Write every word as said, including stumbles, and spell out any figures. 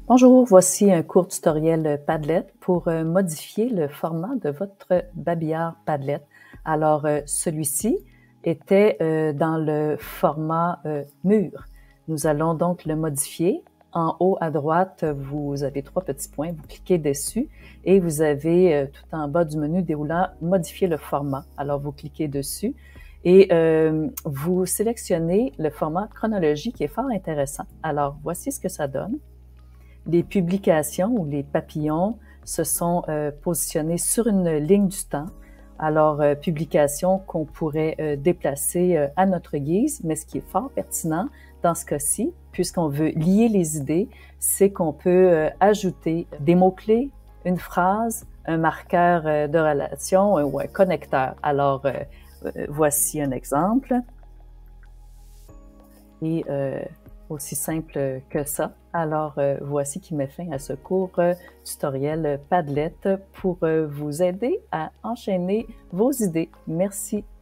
Bonjour, voici un court tutoriel Padlet pour euh, modifier le format de votre babillard Padlet. Alors, euh, celui-ci était euh, dans le format euh, mur. Nous allons donc le modifier. En haut à droite, vous avez trois petits points, vous cliquez dessus et vous avez euh, tout en bas du menu déroulant « Modifier le format ». Alors, vous cliquez dessus et euh, vous sélectionnez le format chronologie qui est fort intéressant. Alors, voici ce que ça donne. Les publications ou les papillons se sont euh, positionnés sur une ligne du temps. Alors, euh, publications qu'on pourrait euh, déplacer euh, à notre guise, mais ce qui est fort pertinent dans ce cas-ci, puisqu'on veut lier les idées, c'est qu'on peut euh, ajouter des mots-clés, une phrase, un marqueur euh, de relation euh, ou un connecteur. Alors, euh, euh, voici un exemple. Et euh, aussi simple que ça. Alors, euh, voici qui met fin à ce court euh, tutoriel Padlet pour euh, vous aider à enchaîner vos idées. Merci.